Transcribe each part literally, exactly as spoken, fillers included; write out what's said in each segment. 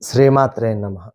శ్రీమాత్రే నమః.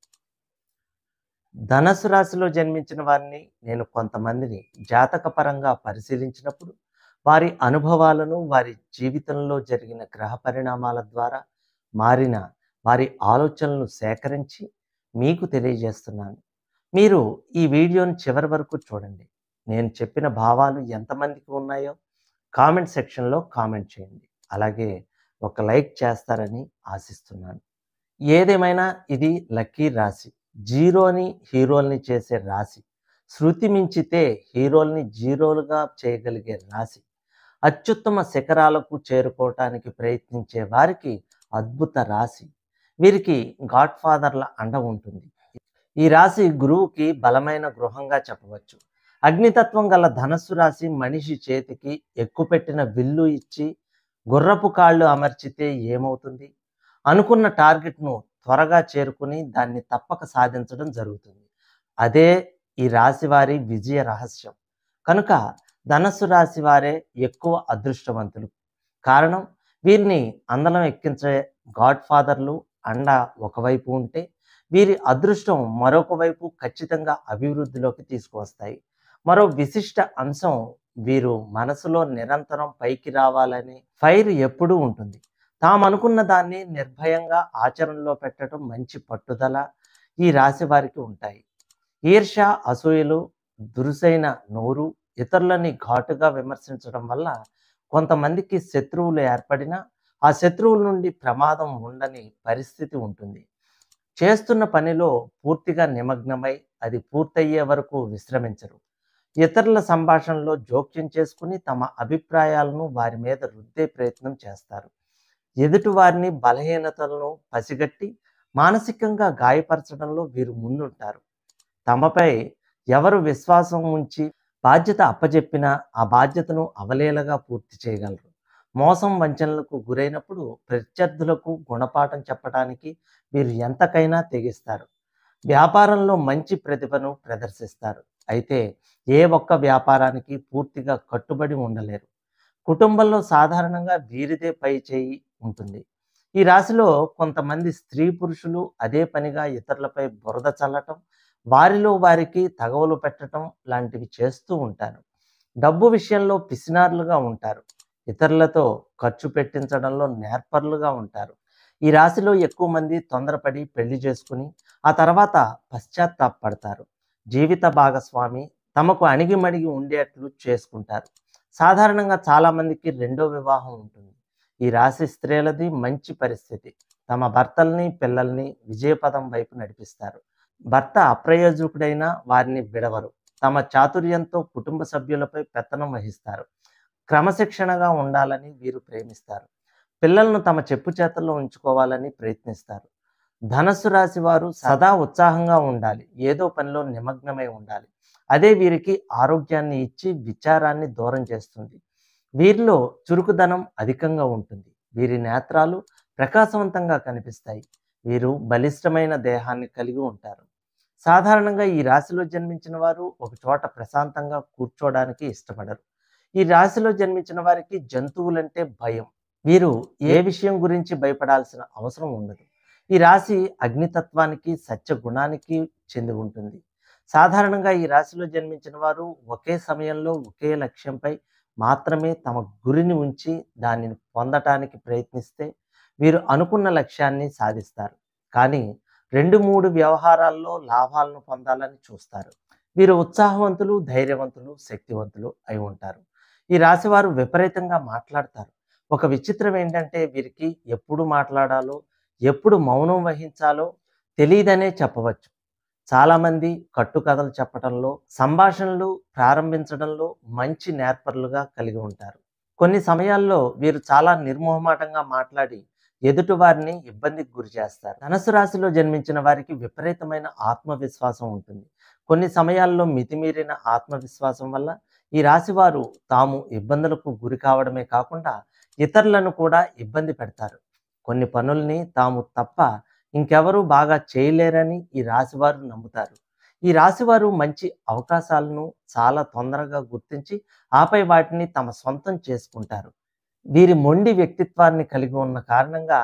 ధనస్సు రాశిలో జన్మించిన వారిని నేను కొంతమందిని జాతకపరంగా పరిశీలించినప్పుడు, వారి అనుభవాలను, వారి జీవితంలో జరిగిన గ్రహ పరిణామాల ద్వారా మారిన వారి ఆలోచనలను సేకరించి మీకు తెలియజేస్తున్నాను. మీరు ఈ వీడియోని చివరి వరకు చూడండి. నేను చెప్పిన భావాలు ఎంతమందికి ఉన్నాయో కామెంట్ సెక్షన్‌లో కామెంట్ చేయండి. అలాగే ఒక లైక్ చేస్తారని ఆశిస్తున్నాను. ఏదేమైనా ఇది లక్కీ రాశి. జీరోని హీరోల్ని చేసే రాశి. శృతి మించితే హీరోల్ని జీరోలుగా చేయగలిగే రాశి. అత్యుత్తమ శిఖరాలకు చేరుకోవటానికి ప్రయత్నించే వారికి అద్భుత రాశి. వీరికి గాడ్ ఫాదర్ల అండ ఉంటుంది. ఈ రాశి గురువుకి బలమైన గృహంగా చెప్పవచ్చు. అగ్నితత్వం గల ధనస్సు రాశి మనిషి చేతికి ఎక్కుపెట్టిన విల్లు ఇచ్చి గుర్రపు కాళ్ళు అమర్చితే ఏమవుతుంది? అనుకున్న టార్గెట్ను త్వరగా చేరుకుని దాన్ని తప్పక సాధించడం జరుగుతుంది. అదే ఈ రాశి వారి విజయ రహస్యం. కనుక ధనస్సు రాశి వారే ఎక్కువ అదృష్టవంతులు. కారణం, వీరిని అందలం ఎక్కించే గాడ్ ఫాదర్లు అండ ఒకవైపు ఉంటే, వీరి అదృష్టం మరొక వైపు ఖచ్చితంగా అభివృద్ధిలోకి తీసుకువస్తాయి. మరో విశిష్ట అంశం, వీరు మనసులో నిరంతరం పైకి రావాలనే ఫైర్ ఎప్పుడూ ఉంటుంది. తాము అనుకున్న దాన్ని నిర్భయంగా ఆచరణలో పెట్టడం మంచి పట్టుదల ఈ రాశి వారికి ఉంటాయి. ఈర్ష్య, అసూయలు, దురుసైన నోరు, ఇతరులని ఘాటుగా విమర్శించడం వల్ల కొంతమందికి శత్రువులు ఏర్పడినా ఆ శత్రువుల నుండి ప్రమాదం ఉండని పరిస్థితి ఉంటుంది. చేస్తున్న పనిలో పూర్తిగా నిమగ్నమై అది పూర్తయ్యే వరకు విశ్రమించరు. ఇతరుల సంభాషణలో జోక్యం చేసుకుని తమ అభిప్రాయాలను వారి మీద రుద్దే ప్రయత్నం చేస్తారు. ఎదుటివారిని బలహీనతలను పసిగట్టి మానసికంగా గాయపరచడంలో వీరు ముందుంటారు. తమపై ఎవరు విశ్వాసం ఉంచి బాధ్యత అప్పజెప్పినా ఆ బాధ్యతను అవలీలగా పూర్తి చేయగలరు. మోసం, వంచనలకు గురైనప్పుడు ప్రత్యర్థులకు గుణపాఠం చెప్పడానికి వీరు ఎంతకైనా తెగిస్తారు. వ్యాపారంలో మంచి ప్రతిభను ప్రదర్శిస్తారు. అయితే ఏ ఒక్క వ్యాపారానికి పూర్తిగా కట్టుబడి ఉండలేరు. కుటుంబంలో సాధారణంగా వీరిదే పై చేయి ఉంటుంది. ఈ రాశిలో కొంతమంది స్త్రీ పురుషులు అదే పనిగా ఇతరులపై బురద చల్లటం, వారిలో వారికి తగవులు పెట్టడం లాంటివి చేస్తూ ఉంటారు. డబ్బు విషయంలో పిసినారులుగా ఉంటారు. ఇతరులతో ఖర్చు పెట్టించడంలో నేర్పరులుగా ఉంటారు. ఈ రాశిలో ఎక్కువ మంది తొందరపడి పెళ్లి చేసుకుని ఆ తర్వాత పశ్చాత్తాపడతారు. జీవిత భాగస్వామి తమకు అణిగిమణిగి ఉండేట్లు చేసుకుంటారు. సాధారణంగా చాలామందికి రెండో వివాహం ఉంటుంది. ఈ రాశి స్త్రీలది మంచి పరిస్థితి. తమ భర్తల్ని, పిల్లల్ని విజయపదం వైపు నడిపిస్తారు. భర్త అప్రయోజకుడైనా వారిని విడవరు. తమ చాతుర్యంతో కుటుంబ సభ్యులపై పెత్తనం వహిస్తారు. క్రమశిక్షణగా ఉండాలని వీరు ప్రేమిస్తారు. పిల్లలను తమ చెప్పు చేతల్లో ఉంచుకోవాలని ప్రయత్నిస్తారు. ధనస్సు రాశి వారు సదా ఉత్సాహంగా ఉండాలి. ఏదో పనిలో నిమగ్నమై ఉండాలి. అదే వీరికి ఆరోగ్యాన్ని ఇచ్చి విచారాన్ని దూరం చేస్తుంది. వీరిలో చురుకుదనం అధికంగా ఉంటుంది. వీరి నేత్రాలు ప్రకాశవంతంగా కనిపిస్తాయి. వీరు బలిష్టమైన దేహాన్ని కలిగి ఉంటారు. సాధారణంగా ఈ రాశిలో జన్మించిన వారు ఒక చోట ప్రశాంతంగా కూర్చోవడానికి ఇష్టపడరు. ఈ రాశిలో జన్మించిన వారికి జంతువులంటే భయం. వీరు ఏ విషయం గురించి భయపడాల్సిన అవసరం ఉండదు. ఈ రాశి అగ్నితత్వానికి, సత్య గుణానికి చెంది ఉంటుంది. సాధారణంగా ఈ రాశిలో జన్మించిన వారు ఒకే సమయంలో ఒకే లక్ష్యంపై మాత్రమే తమ గురిని ఉంచి దానిని పొందటానికి ప్రయత్నిస్తే వీరు అనుకున్న లక్ష్యాన్ని సాధిస్తారు. కానీ రెండు మూడు వ్యవహారాల్లో లాభాలను పొందాలని చూస్తారు. వీరు ఉత్సాహవంతులు, ధైర్యవంతులు, శక్తివంతులు అయి ఉంటారు. ఈ రాశి వారు విపరీతంగా మాట్లాడతారు. ఒక విచిత్రం ఏంటంటే, వీరికి ఎప్పుడు మాట్లాడాలో, ఎప్పుడు మౌనం వహించాలో తెలియదనే చెప్పవచ్చు. చాలామంది కట్టుకథలు చెప్పడంలో, సంభాషణలు ప్రారంభించడంలో మంచి నేర్పరులుగా కలిగి ఉంటారు. కొన్ని సమయాల్లో వీరు చాలా నిర్మోహమాటంగా మాట్లాడి ఎదుటి వారిని ఇబ్బందికి గురి చేస్తారు. ధనుసు రాశిలో జన్మించిన వారికి విపరీతమైన ఆత్మవిశ్వాసం ఉంటుంది. కొన్ని సమయాల్లో మితిమీరిన ఆత్మవిశ్వాసం వల్ల ఈ రాశి వారు తాము ఇబ్బందులకు గురి కావడమే కాకుండా ఇతరులను కూడా ఇబ్బంది పెడతారు. కొన్ని పనుల్ని తాము తప్ప ఇంకెవరూ బాగా చేయలేరని ఈ రాశివారు నమ్ముతారు. ఈ రాశివారు మంచి అవకాశాలను చాలా తొందరగా గుర్తించి ఆపై వాటిని తమ సొంతం చేసుకుంటారు. వీరి మొండి వ్యక్తిత్వాన్ని కలిగి ఉన్న కారణంగా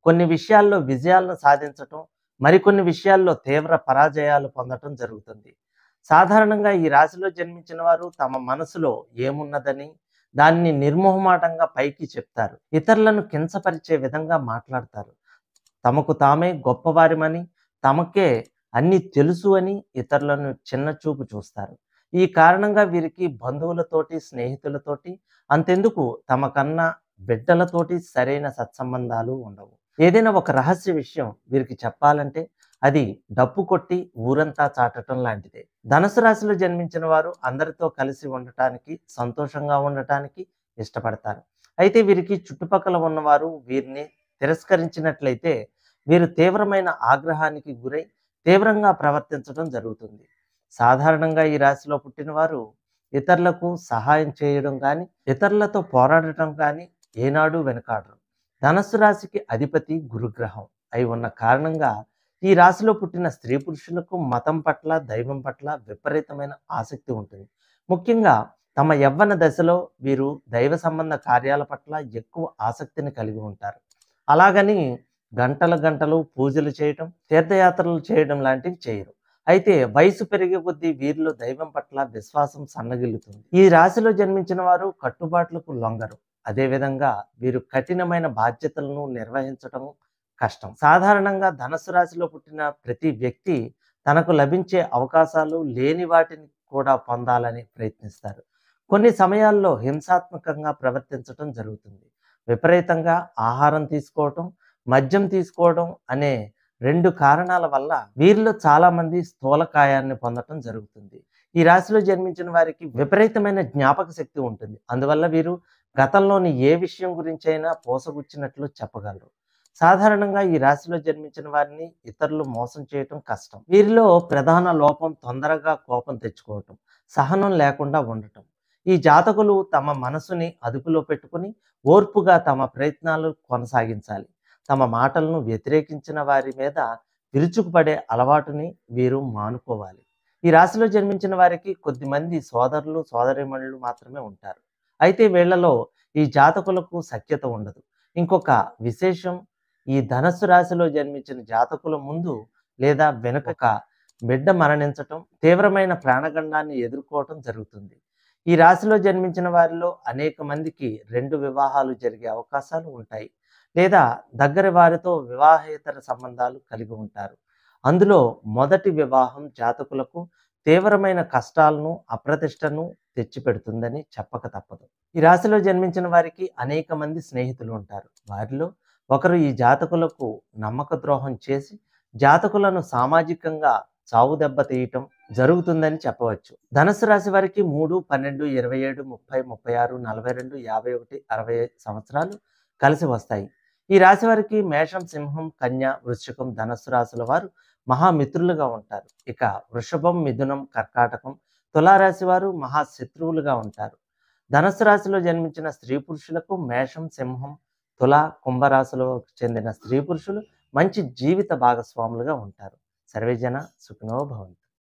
కొన్ని విషయాల్లో విజయాలను సాధించటం, మరికొన్ని విషయాల్లో తీవ్ర పరాజయాలు పొందటం జరుగుతుంది. సాధారణంగా ఈ రాశిలో జన్మించిన వారు తమ మనసులో ఏమున్నదని దాన్ని నిర్మోహమాటంగా పైకి చెప్తారు. ఇతరులను కించపరిచే విధంగా మాట్లాడతారు. తమకు తామే గొప్పవారిమని, తమకే అన్నీ తెలుసు అని ఇతరులను చిన్నచూపు చూస్తారు. ఈ కారణంగా వీరికి బంధువులతోటి, స్నేహితులతోటి, అంతెందుకు తమ కన్నా బిడ్డలతోటి సరైన సత్సంబంధాలు ఉండవు. ఏదైనా ఒక రహస్య విషయం వీరికి చెప్పాలంటే అది డప్పు కొట్టి ఊరంతా చాటటం లాంటిదే. ధనుసు రాశిలో జన్మించిన వారు అందరితో కలిసి ఉండటానికి, సంతోషంగా ఉండటానికి ఇష్టపడతారు. అయితే వీరికి చుట్టుపక్కల ఉన్నవారు వీరిని తిరస్కరించినట్లయితే వీరు తీవ్రమైన ఆగ్రహానికి గురై తీవ్రంగా ప్రవర్తించడం జరుగుతుంది. సాధారణంగా ఈ రాశిలో పుట్టినవారు ఇతరులకు సహాయం చేయడం కానీ, ఇతరులతో పోరాడటం కానీ ఏనాడు వెనుకాడరు. ధనస్సు రాశికి అధిపతి గురుగ్రహం అయి ఉన్న కారణంగా ఈ రాశిలో పుట్టిన స్త్రీ పురుషులకు మతం పట్ల, దైవం పట్ల విపరీతమైన ఆసక్తి ఉంటుంది. ముఖ్యంగా తమ యవ్వన దశలో వీరు దైవ సంబంధ కార్యాల పట్ల ఎక్కువ ఆసక్తిని కలిగి ఉంటారు. అలాగని గంటలు గంటలు పూజలు చేయటం, తీర్థయాత్రలు చేయడం లాంటివి చేయరు. అయితే వయసు పెరిగే కొద్దీ వీరిలో దైవం పట్ల విశ్వాసం సన్నగిల్లుతుంది. ఈ రాశిలో జన్మించిన వారు కట్టుబాట్లకు లొంగరు. అదేవిధంగా వీరు కఠినమైన బాధ్యతలను నిర్వహించటం కష్టం. సాధారణంగా ధనుసు రాశిలో పుట్టిన ప్రతి వ్యక్తి తనకు లభించే అవకాశాలు లేని వాటిని కూడా పొందాలని ప్రయత్నిస్తారు. కొన్ని సమయాల్లో హింసాత్మకంగా ప్రవర్తించటం జరుగుతుంది. విపరీతంగా ఆహారం తీసుకోవటం, మద్యం తీసుకోవడం అనే రెండు కారణాల వల్ల వీరిలో చాలా మంది స్థూలకాయాన్ని పొందటం జరుగుతుంది. ఈ రాశిలో జన్మించిన వారికి విపరీతమైన జ్ఞాపక శక్తి ఉంటుంది. అందువల్ల వీరు గతంలోని ఏ విషయం గురించైనా పోసగుచ్చినట్లు చెప్పగలరు. సాధారణంగా ఈ రాశిలో జన్మించిన వారిని ఇతరులు మోసం చేయటం కష్టం. వీరిలో ప్రధాన లోపం తొందరగా కోపం తెచ్చుకోవటం, సహనం లేకుండా ఉండటం. ఈ జాతకులు తమ మనసుని అదుపులో పెట్టుకుని ఓర్పుగా తమ ప్రయత్నాలు కొనసాగించాలి. తమ మాటలను వ్యతిరేకించిన వారి మీద విరుచుకుపడే అలవాటుని వీరు మానుకోవాలి. ఈ రాశిలో జన్మించిన వారికి కొద్దిమంది సోదరులు, సోదరీమణులు మాత్రమే ఉంటారు. అయితే వీళ్లలో ఈ జాతకులకు సఖ్యత ఉండదు. ఇంకొక విశేషం, ఈ ధనస్సు రాశిలో జన్మించిన జాతకుల ముందు లేదా వెనుక బిడ్డ మరణించటం, తీవ్రమైన ప్రాణగండాన్ని ఎదుర్కోవటం జరుగుతుంది. ఈ రాశిలో జన్మించిన వారిలో అనేక మందికి రెండు వివాహాలు జరిగే అవకాశాలు ఉంటాయి, లేదా దగ్గర వారితో వివాహేతర సంబంధాలు కలిగి ఉంటారు. అందులో మొదటి వివాహం జాతకులకు తీవ్రమైన కష్టాలను, అప్రతిష్టను తెచ్చిపెడుతుందని చెప్పక తప్పదు. ఈ రాశిలో జన్మించిన వారికి అనేక మంది స్నేహితులు ఉంటారు. వారిలో ఒకరు ఈ జాతకులకు నమ్మక ద్రోహం చేసి జాతకులను సామాజికంగా చావు దెబ్బ తీయటం జరుగుతుందని చెప్పవచ్చు. ధనుసు రాశి వారికి మూడు, పన్నెండు, ఇరవై ఏడు, ముప్పై, ముప్పై ఆరు, నలభై రెండు, యాభై ఒకటి, అరవై సంవత్సరాలు కలిసి వస్తాయి. ఈ రాశి వారికి మేషం, సింహం, కన్య, వృశ్చికం, ధనస్సు రాశుల వారు మహామిత్రులుగా ఉంటారు. ఇక వృషభం, మిథునం, కర్కాటకం, తులారాశి వారు మహాశత్రువులుగా ఉంటారు. ధనస్సు రాశిలో జన్మించిన స్త్రీ పురుషులకు మేషం, సింహం, తుల, కుంభరాశులకు చెందిన స్త్రీ పురుషులు మంచి జీవిత భాగస్వాములుగా ఉంటారు. సర్వేజన సుఖినో భవంతు.